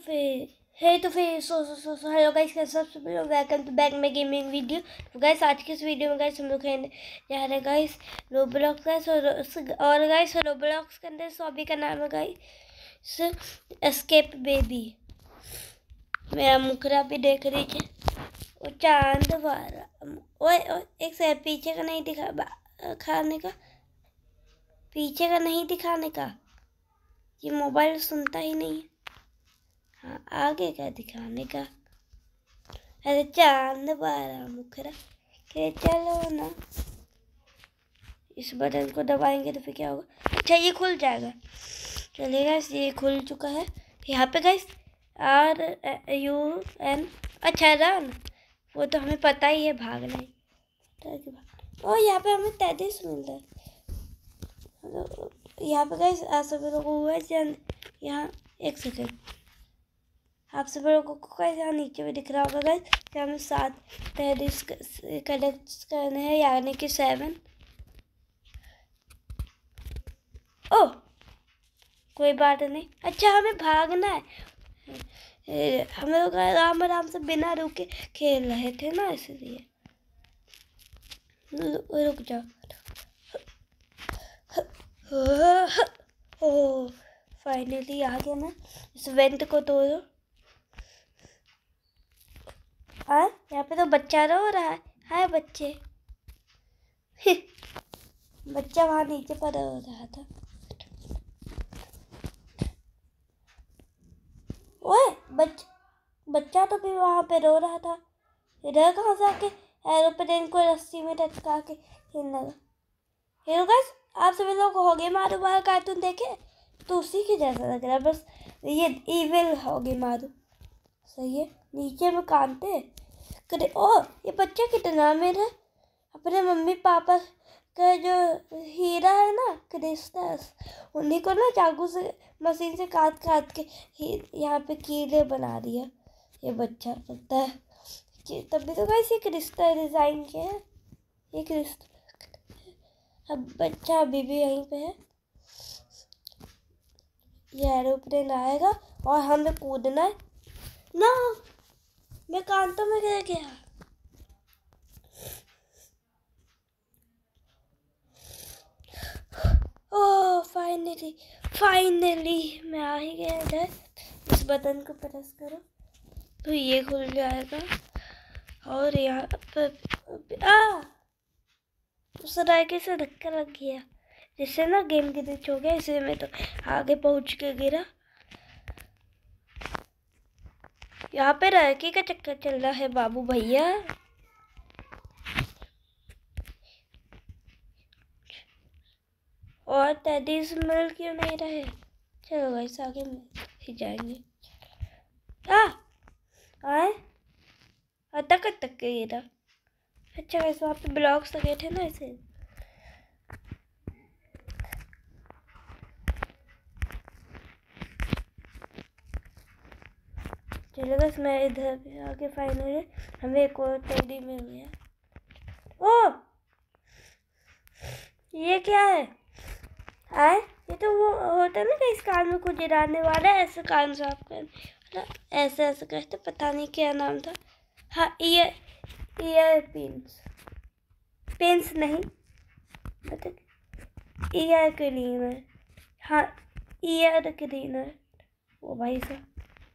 Hello guys, कैसे आप सब लोग। Welcome to back my gaming video. तो गाइस आज की इस वीडियो में गाइस हम लोग खेलने जा रहे हैं गाइस रोब्लॉक्स गाइस। और गाइस रोब्लॉक्स के अंदर सॉबी का नाम है गाइस एस्केप बेबी। मेरा मुखरा भी देख रही है। वो चांद वाला ओए एक से पीछे का नहीं खाने का, पीछे का नहीं दिखाने का। ये मोबाइल सुनता ही नहीं है। हाँ, आगे का दिखाने का। अरे चांद वाला मुखरा के चलो ना। इस बटन को दबाएंगे तो फिर क्या होगा। अच्छा, ये खुल जाएगा। चलिए गाइस, ये खुल चुका है। यहाँ पे गाइस RUN। अच्छा रन, वो तो हमें पता ही है, भागना है। और यहाँ पे हमें 33 मिलता है। यहाँ पे गाइस आप सब लोगों को हुआ है। यहाँ एक सेकेंड, आप सब लोगों को गाइस यहाँ नीचे में दिख रहा होगा गाइस कि हमें 7 33 कलेक्ट करने हैं, यानी कि 7। ओह कोई बात नहीं। अच्छा, हमें भागना है। हम लोग आराम से बिना रुके खेल रहे थे ना, इसलिए रुक जाओ। ओह फाइनली आ गया ना। इस वेंट को तोड़ो। यहाँ पे तो बच्चा रो रहा है। हाय बच्चे। बच्चा वहां नीचे पर रो रहा था। ओए बच्चा तो भी वहां पे रो रहा था। इधर कहाँ से आके एरोप्लेन को रस्सी में लटका के खेलने लगा। हेलो गाइस, आप सभी लोग होगे मारू वाला कार्टून देखे? तो उसी के जैसा लग रहा है, बस ये इविल होगे मारू। सही है। नीचे में कांटे करे। ओ ये बच्चा कितना अमीर है। अपने मम्मी पापा का जो हीरा है ना क्रिस्टस, उन्हीं को ना चाकू से मशीन से काट के यहाँ पे कीड़े बना दिया। ये बच्चा लगता है कि तभी तो गाइस ये क्रिस्टल डिजाइन के है। ये क्रिस्टल। अब बच्चा अभी भी यहीं पे है। ये एरोप्लेन आएगा और हमें कूदना है ना। मैं कांटों में गिर गया। ओह फाइनली मैं आ ही गया इधर। इस बटन को प्रेस करो तो ये खुल जाएगा। और यहाँ पर उस राइके से धक्का लग गया, जिससे ना गेम ग्लिच हो गया। इसलिए मैं तो आगे पहुंच के गिरा। यहाँ पे राइके का चक्कर चल रहा है बाबू भैया। और 33 मिल क्यों नहीं रहे। चलो गाइस आगे ही जाएंगे। तक के गिरा। अच्छा वैसे वहाँ पे ब्लॉक्स लगे थे ना, इसे। चलो बस मैं इधर आके फाइनली हमें एक और टेडी मिल गया। ओह ये क्या है। ये तो वो होता है ना कि इस कान में कुछ गिराने वाला है, ऐसे कान साफ कर ऐसे ऐसे करते। पता नहीं क्या नाम था। हाँ ईयर पिंस नहीं, मतलब ईयर क्लीनर। हाँ ईयर क्लीनर। वो भाई साहब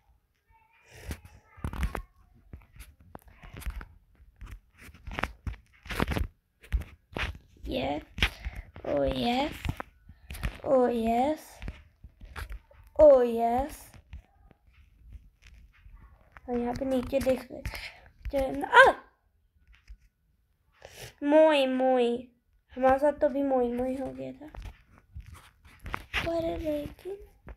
yes, oh yes, oh yes, oh yes। और यहाँ पे नीचे देख रहे मोई हमारे साथ तो भी मोई हो गया था। पर लेकिन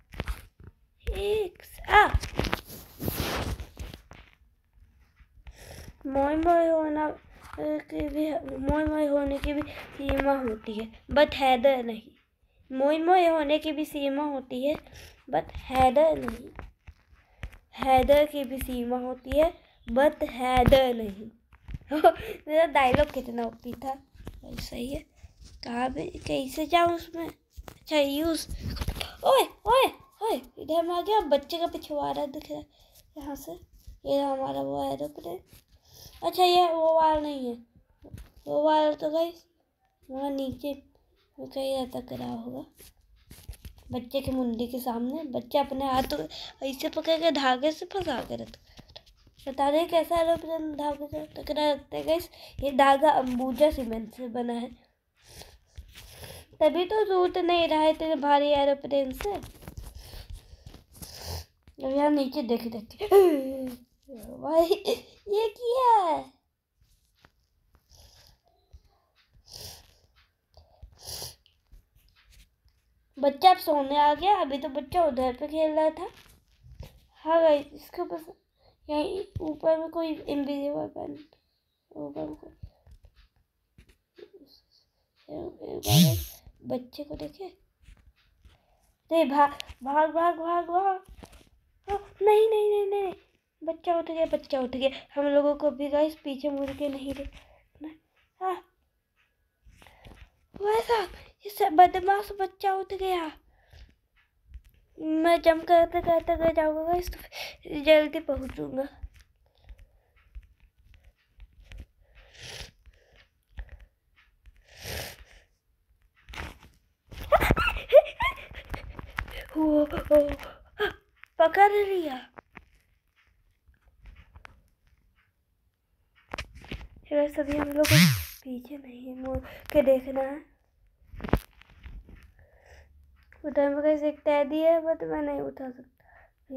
मोई होने की भी सीमा होती है, बट हैदर नहीं। मोई होने की भी सीमा होती है, बट हैदर नहीं। हैदर की भी सीमा होती है, बट हैदर नहीं। मेरा डायलॉग कितना ओपी था। सही है। कहाँ पे कैसे जाऊँ उसमें। अच्छा यूज। ओए हाय इधर में आ गया, बच्चे का पिछवाड़ा दिख रहा है यहाँ से। ये हमारा वो एरोप्लेन। अच्छा ये वो वाला नहीं है, वो वाला तो गाइस वहाँ नीचे कहीं अटक रहा होगा बच्चे के मुंडी के सामने। बच्चे अपने हाथ ऐसे पकड़ के धागे से फंसा के रखते। बता रहे कैसा एरोप्लेन धागे से टकरा रखते हैं गाइस। ये धागा अंबुजा सीमेंट से बना है, तभी तो टूट नहीं रहा है इतने भारी एरोप्लेन से। यहाँ नीचे देख भाई ये क्या है। बच्चा अब सोने आ गया, अभी तो बच्चा उधर पे खेल रहा था। हाँ गाइस इसके ऊपर यहीं ऊपर में कोई इनविजिबल पेन, ऊपर में कोई बच्चे को देखे। नहीं भाग भाग भाग भाग भाग। नहीं नहीं नहीं नहीं, बच्चा उठ गया, बच्चा उठ गया। हम लोगों को भी गाइस पीछे मुड़ के नहीं देखना। हाँ वैसा ये बदमाश बच्चा उठ गया। मैं जंप करते करते कर जाऊंगा गाइस तो जल्दी पहुंचूंगा। ओ, पकड़ लिया। सभी हम लोग पीछे नहीं मुड़ के देखना है। उधर में कैसे एक टैडी है बट मैं नहीं उठा सकता।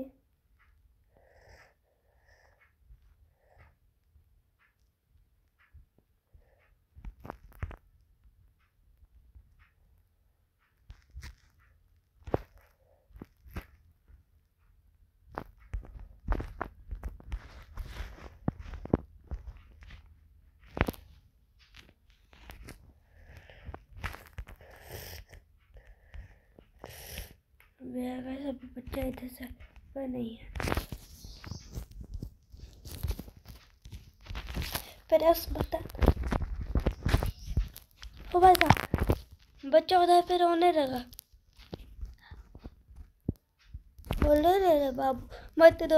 मेरा गाइस अभी बच्चा इधर से पर नहीं है। Press button. ओ भाई साहब बच्चा उधर पे रोने लगा। बोले ले बाबू मत रो,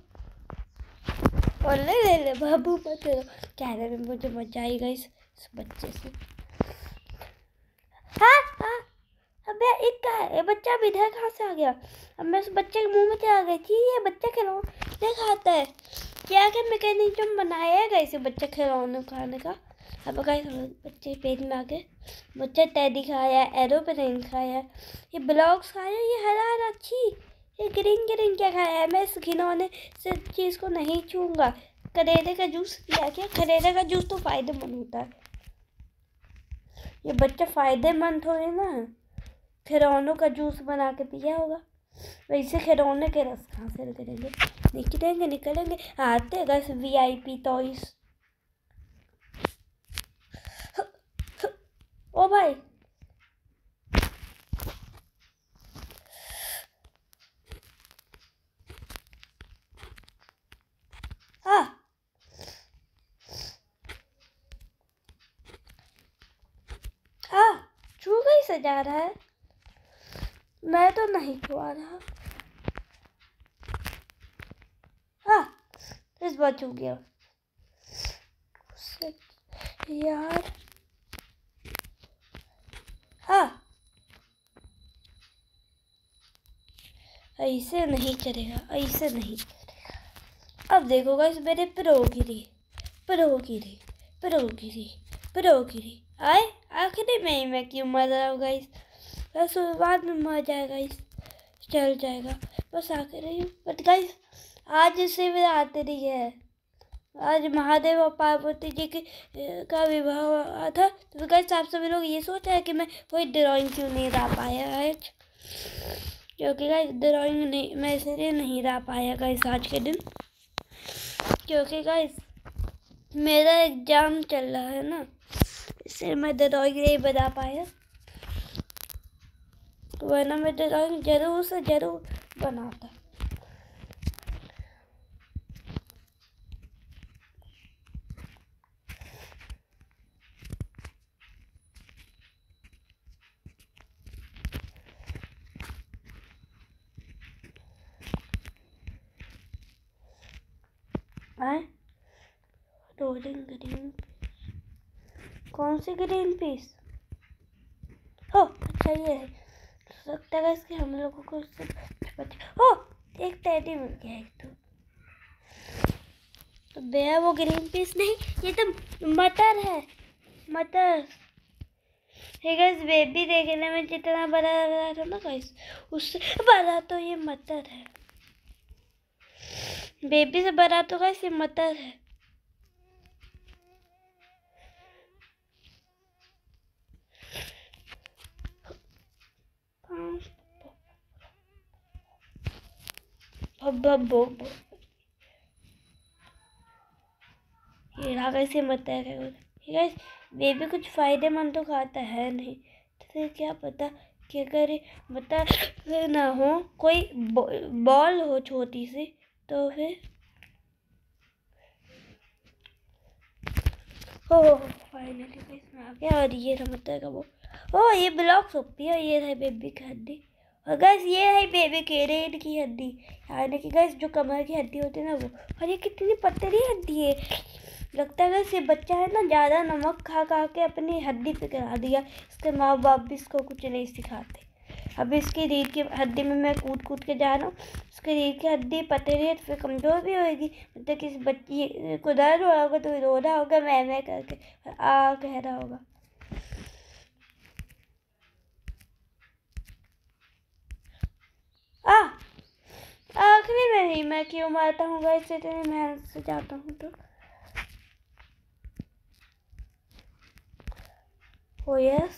बोले ले बाबू मत रो। कहने में मुझे मजा आई गाइस इस बच्चे से। हाँ हाँ अबे एक का है, ये बच्चा अब इधर कहाँ से आ गया। अब मैं उस बच्चे के मुंह में चला गई थी। ये बच्चा खिलौने खाता है क्या? क्या मैकेनिज्म बनाया है गाइस बच्चा खिलौने खाने का। अब गाइस बच्चे पेट में आ गए। बच्चा टेडी खाया, एरोप्लेन खाया, ये ब्लॉक्स खाया, ये हरा हरा अच्छी, ये ग्रीन ग्रीन क्या खाया है। मैं इस खिलौने से चीज़ को नहीं छूऊंगा। करेले का जूस पिया क्या? करेले का जूस तो फायदेमंद होता है। ये बच्चा फायदेमंद थोड़ी ना है, खिलौनों का जूस बना के पिया होगा। वैसे खिलौने के रस कहाँ से निकलेंगे, निकलेंगे निकलेंगे आते बस VIP टॉयज। ओ भाई हाँ हाँ छू गई से जा रहा है। मैं तो नहीं छुआ रहा। हाँ इस बार छू गया यार। हाँ ऐसे नहीं चलेगा, ऐसे नहीं चलेगा। अब देखो गाइस मेरे प्रोगिरी प्रोगिरी प्रोगिरी प्रोगिरी आए आखिरी में ही मैं क्यों मर रहा हूँ गाइस। बस बाद में मर जाएगा गाइस, चल जाएगा बस आखिर ही। बट गाइस आज शिवरात्रि है, आज महादेव और पार्वती जी की का विवाह हुआ था। तो गाइस आप सभी लोग ये सोच रहे हैं कि मैं कोई ड्राइंग क्यों नहीं ला पाया आज, क्योंकि गाइस ड्राइंग नहीं मैं इसलिए नहीं ला पाया गाइस आज के दिन, क्योंकि गाइस मेरा एग्जाम चल रहा है ना, इसलिए मैं ड्राइंग नहीं बना पाया। वरना मैं ड्राइंग जरूर से जरूर बनाता। आए रोलिंग ग्रीन, कौन सी ग्रीन पीस? हो अच्छा ये है, लगता है इसके हम लोगों को हो एक टेडी मिल गया एक तो बेया वो ग्रीन पीस नहीं, ये तो मटर है, मटर है गाइस। बेबी देखने में जितना बड़ा लग रहा था ना गाइस, उससे बड़ा तो ये मटर है, बेबी से बड़ा तो गाइस ये मटर है। ये रहा कैसे मटर है गाइस। बेबी कुछ फायदेमंद तो खाता है नहीं, तो फिर क्या पता कि अगर मटर ना हो, कोई बॉल हो छोटी सी, तो फिर हो फाइनली गाइस में आ गया। और ये रहा मटर का वो, ओ ये ब्लॉक सोपी है, ये है बेबी की हड्डी। और गाइस ये है बेबी के रीढ़ की हड्डी, यानी कि गाइस जो कमर की हड्डी होती है ना वो। और ये कितनी पतली हड्डी है, लगता है ये बच्चा है ना ज़्यादा नमक खा खा के अपनी हड्डी पे करा दिया, इसके माँ बाप भी इसको कुछ नहीं सिखाते। अभी इसकी रीढ़ की हड्डी में मैं कूद कूद के जा रहा हूँ, उसकी रीढ़ की हड्डी पतली है तो फिर कमज़ोर भी होगी, मतलब किसी बच्ची को दर्द हो रहा होगा तो रो रहा होगा मैं करके, आ कह रहा होगा। आखिरी में ही मैं क्यों मारता हूँ गाइस, इतनी मेहनत से जाता हूँ तो। ओ यस,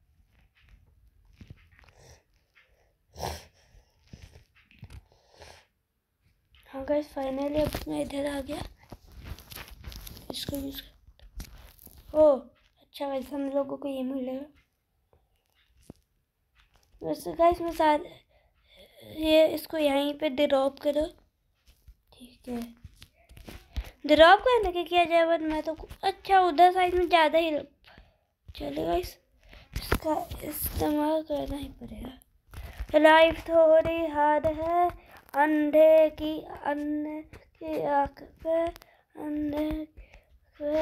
हाँ गाइस फाइनली अब मैं इधर आ गया, इसको यूज कर। ओ अच्छा वैसे हम लोगों को ये मिलेगा वैसे गाइस। मैं साथ ये इसको यहीं पे ड्रॉप करो, ठीक है। ड्रॉप करने के किया जाए बट मैं तो अच्छा उधर साइड में ज़्यादा ही चलेगा, इसका इस्तेमाल करना ही पड़ेगा। लाइफ थोड़ी हार्ड है, अंधे की आँख पे अंधे पे,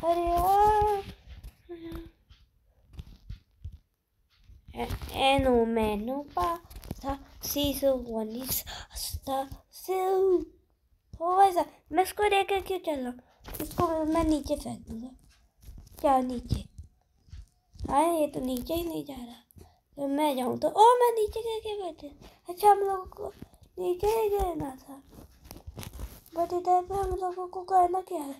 अरे एनो मैनो पासा सीसो वनिस अस्ता सिल। हो वैसा मैं इसको लेकर क्यों चल रहा हूँ, इसको मैं नीचे फेंक दूँगा। क्या नीचे? हाँ ये तो नीचे ही नहीं जा रहा, तो मैं जाऊँ तो ओ मैं नीचे कैसे बैठे? अच्छा हम लोगों को नीचे ही गिरना था, बट इधर पे हम लोगों को करना क्या है?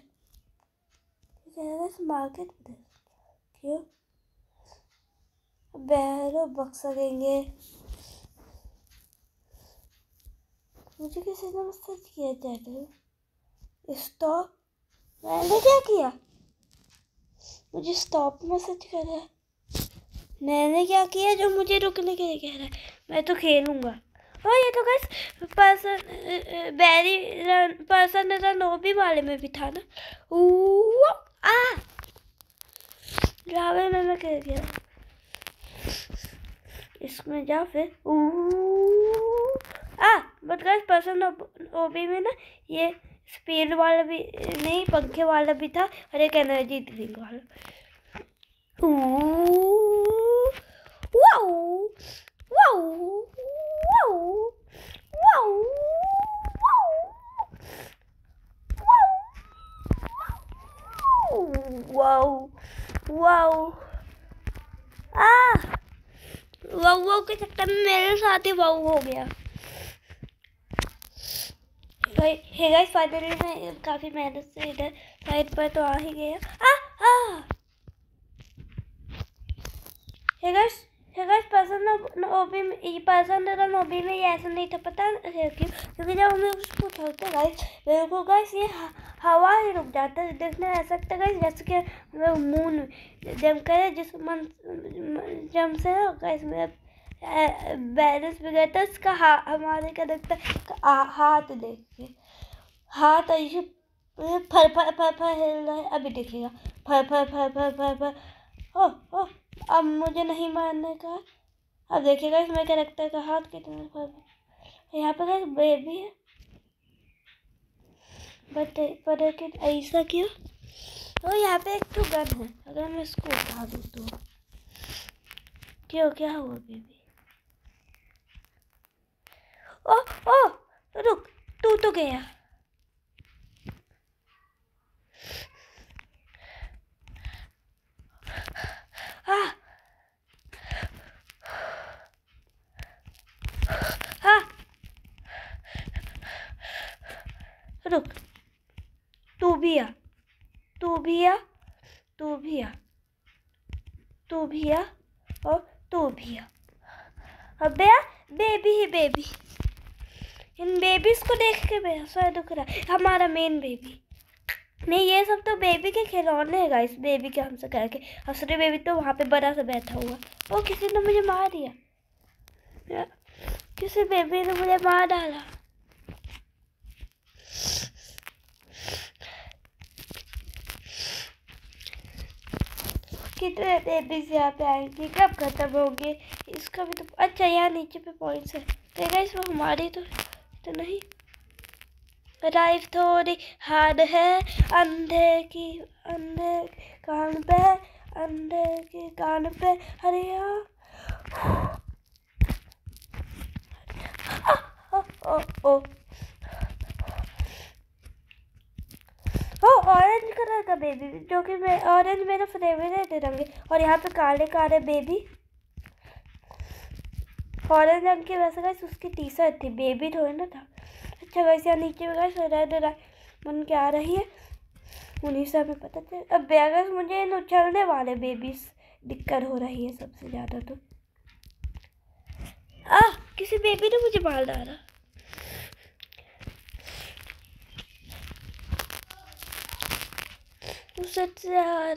मार्केट में क्यों बैरो बक्सा देंगे? मुझे किसी ने मैसेज किया जाए स्टॉप, मैंने क्या किया? मुझे स्टॉप मैसेज कर रहा है, मैंने क्या किया जो मुझे रुकने के लिए कह रहा है? मैं तो खेलूंगा। और ये तो गाइस पर्सन नोबी वाले में भी था ना, रावल में मैं कह गया, इसमें जा फिर बट गाइस पर्सन ओबी में ना ये स्पीड वाला भी नहीं, पंखे वाला भी था और एक एनर्जी ड्रिंक वाला। Wow wow wow wow wow wow के चक्कर में मेरे साथ ही वाओ हो गया। हे गाइस फाइनली मैं काफी मेहनत से इधर साइड पर तो आ ही गया। हे गाइस पर्सन ओबी में ये ऐसा नहीं था, पता है क्यों? क्योंकि जब हमें उसको छोड़ते गाइस मेरे को गाइस ये हवा ही रुक जाता है, देखने में ऐसा लगता है गाइस जैसे कि मून जम करे जिस मन जम से ना गाइस मेरा बैलेंस बिगड़ा था, इसका हमारे का लगता है हाथ देख के, हाथ ऐसे फर फर फर फर हिल रहा है, अभी देखिएगा फर फर फर फर फर फर। अब मुझे नहीं मारने का, अब देखिएगा इसमें कैरेक्टर का हाथ कितना फर। यहाँ पे गाइस बेबी है, बट पर ऐसा क्यों? तो यहाँ पे एक तो गन है, अगर मैं इसको उठा दूँ तो क्यों, क्या हुआ बेबी? ओ ओ रुक, तू तो गया। हाँ हाँ रुक, तू भी आ, तू भी आ, तू भी आ, तू भी आ और तू भी आ। अबे आ, बेबी ही बेबी। इन बेबीज को देख के मेरा सर दुख रहा है। हमारा मेन बेबी नहीं, ये सब तो बेबी के खिलौने हैं गाइस, बेबी के हमसे कह के। असली बेबी तो वहाँ पे बड़ा सा बैठा हुआ। ओ किसी ने मुझे मार दिया, किसी बेबी ने मुझे मार डाला। कितने बेबीज यहाँ पे आएंगे, कब खत्म होंगे? इसका भी तो अच्छा यहाँ नीचे पे पॉइंट्स है। तो गाइस वो हमारी तो नहीं। लाइफ थोड़ी हार्ड है, अंधे कान पे, अंधे के कान पे हरिया। ओ ऑरेंज कलर का बेबी, जो कि मैं ऑरेंज मेरा फेवरेट रंग है। और यहाँ पे काले काले बेबी, ऑरेंज रंग की वैसे गाइस उसकी टी शर्ट थी, बेबी थोड़ी ना था। अच्छा गाइस यहाँ नीचे में गाइस रेड बन के आ रही है, उन्हीं से हमें पता चल। अब गाइस मुझे इन उछलने वाले बेबीज दिक्कत हो रही है सबसे ज़्यादा। तो किसी बेबी ने मुझे मार डाला। यार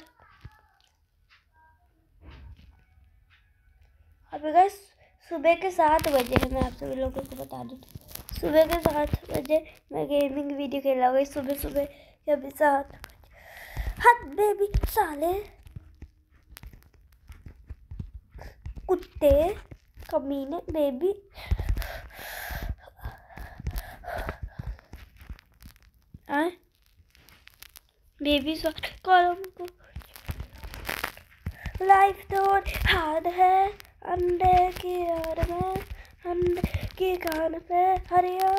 अभी गाइस सुबह के 7 बजे है, मैं आप सभी लोगों को बता दूँ। सुबह के 7 बजे मैं गेमिंग वीडियो खेला हुआ सुबह सुबह के। अभी 7 बजे। हाँ बेबी साले कुत्ते कमीने बेबी। बेबी कॉलम को लाइफ तो हार्ड है, अंडे की यार में, अंडे के कान पे हरिया।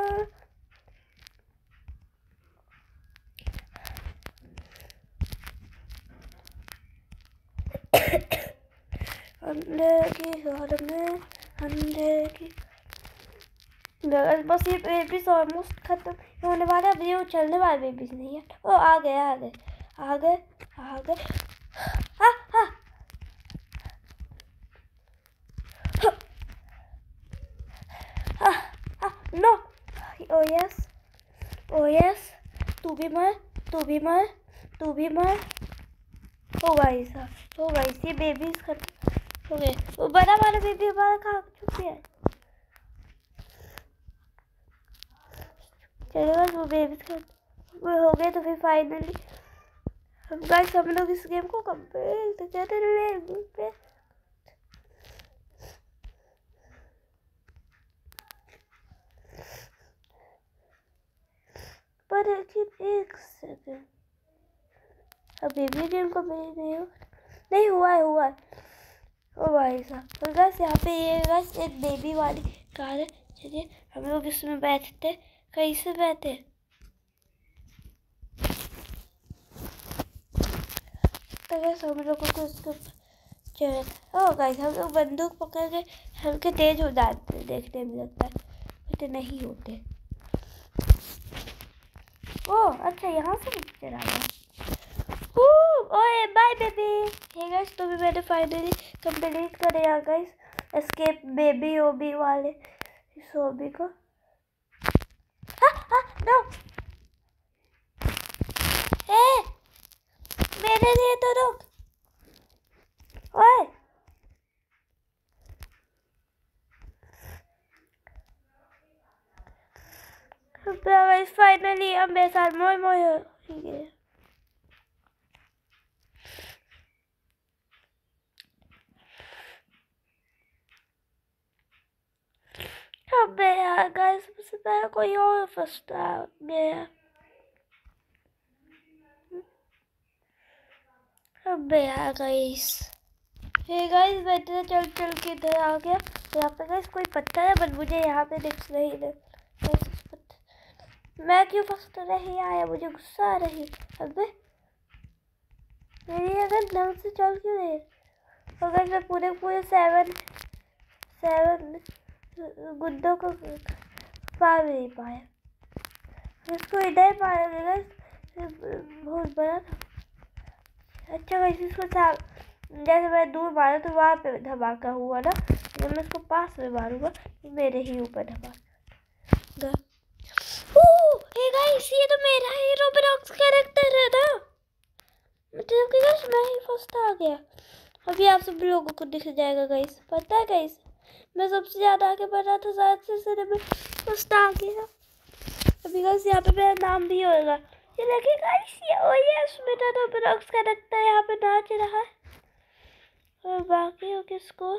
अंडे की यार में, अंडे की बस। ये बेबीज ऑलमोस्ट खत्म होने वाला है। ये चलने वाले बेबीज नहीं है। ओ आ गए आ गए आ गए आ गए। हाँ हाँ no. Oh yes oh yes, तू भी मर, तू भी मर, तू भी मर। ओ भाई साहब, ओ भाई ये बेबीज खत्म हो गए। वो बड़ा वाला बेबी हमारा खा चुकी है। चलेगा वो बेबीज खत्म हो गए तो फिर फाइनली हम गाइस हम लोग इस गेम को कंप्लीट कर लेंगे। पर एक सेकंड, अभी भी गेम को नहीं हुआ है। ओ भाई साहब, तो गाइस यहाँ पे ये गाइस एक बेबी वाली कार है। चलिए हम लोग इसमें बैठते। कैसे बैठे? तो गाइस हम लोगों को इसको ओ गाइस हम लोग बंदूक पकड़ के हल्के तेज हो जाते, देखने में लगता है बट नहीं होते। ओ अच्छा यहाँ से चला गया। ओए बाय बेबी। हे गाइस तो भी मैंने फाइनली कंप्लीट कर दिया गाइस एस्केप बेबी ओबी वाले इस ओबी को। नो ए मेरे लिए तो रुक। ओए गाइस फाइनली अब मेरे साथ मोय मोय हो गया। अबे यार गाइस मुझसे पहले कोई और फंसता गया। अबे यार गाइस, हे गाइस मैं इधर चल चल के इधर आ गया। यहाँ पे गाइस कोई पत्थर है बट मुझे यहाँ पे दिख नहीं रहा। मैं क्यों फंस रही आया, मुझे गुस्सा आ रही। अबे मेरी अगर ढंग से चल क्यों रही। और गाइस मैं पूरे पूरे 7 गुड्डों को पार नहीं पाया। इसको इधर पाया गया, बहुत बड़ा था। अच्छा गाइस इसको जैसे मैं दूर मारा तो वहाँ पे धमाका हुआ ना, जब मैं उसको पास में मारूंगा तो मेरे ही ऊपर धमाका। हे गाइस ये तो मेरा ही रोब्लॉक्स कैरेक्टर है ना, मतलब कि गाइस मैं ही फर्स्ट आ गया। अभी आप सब लोगों को दिख जाएगा गाइस, पता है गाइस मैं सबसे ज़्यादा आगे बढ़ रहा था, शायद से मैं फर्स्ट आ गया। अभी गाइस यहाँ पे मेरा नाम भी होगा। ये देखिए गाइस, ये यस मेरा रोब्लॉक्स कैरेक्टर यहाँ पे नाच रहा है। और बाकी हो किसको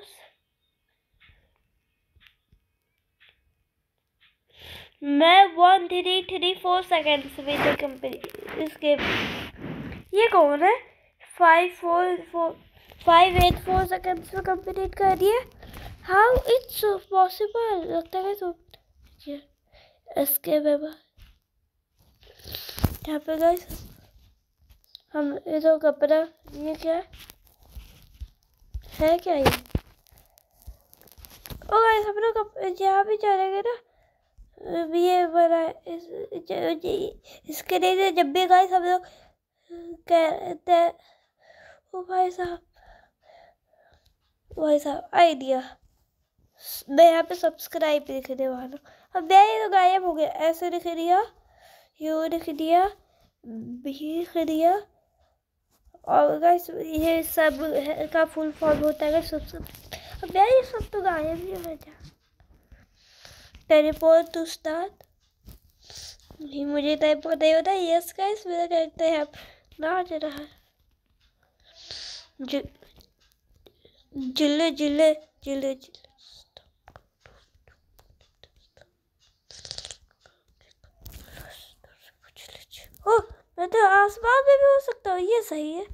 मैं 1334 सेकेंड्स में तो कंप्लीट इसके। ये कौन है? 584 सेकेंड्स में कंप्लीट कर दिया। हाउ इट्स पॉसिबल, लगता है तो इसके बाद यहाँ पे गाइस हम ये तो कपड़ा, ये क्या है क्या ये? ओ गाइस हम लोग यहाँ भी चलेंगे ना, ये बना इसके लिए जब भी गाइस हम लोग कहते हैं। ओ भाई साहब आइडिया, मैं यहाँ पे सब्सक्राइब लिखने वाला। अब मैं तो गायब हो गया, ऐसे लिख दिया, यू लिख दिया, भी लिख दिया। और गाइस ये सब का फुल फॉर्म होता है सब। अब ये सब तो गायब ही हो गया। टेलीपोर्ट टू स्टार्ट, मुझे टेलीपोर्ट नहीं होता। यस गाइस मेरा कहते हैं अब नाच रहा है। जिले जिले जिले जिले। ओ मैं तो आसमान में भी हो सकता हूँ, ये सही है।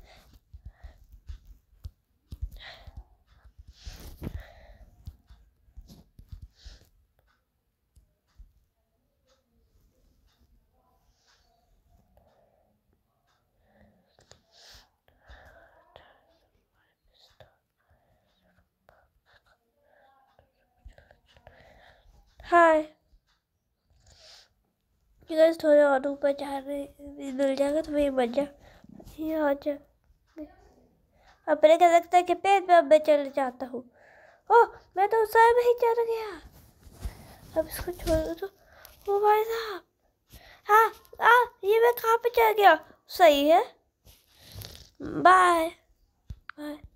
हाय गाइस, थोड़े और ऊपर जा रहे मिल जाएगा तो मेरी मजा ये आ जाए। अपने क्या लगता है कि पेड़ पे अब मैं चल जाता हूँ। ओह मैं तो सर में ही चढ़ गया। अब इसको छोड़ दो। ओ भाई साहब, हाँ ये मैं कहाँ पे चढ़ गया? सही है, बाय बाय।